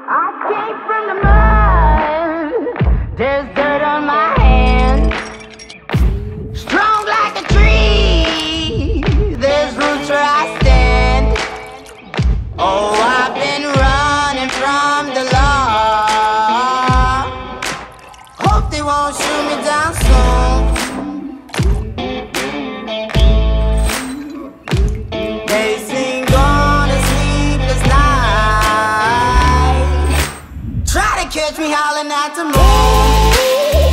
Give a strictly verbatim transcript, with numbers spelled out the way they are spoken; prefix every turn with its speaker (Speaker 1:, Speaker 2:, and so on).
Speaker 1: I came from the mud. There's dirt on my hands. Strong like a tree. There's roots where I stand. Oh, I've been running from the law. Hope they won't shoot me down soon. They sing on a sleepless night. Try to catch me howling at the moon.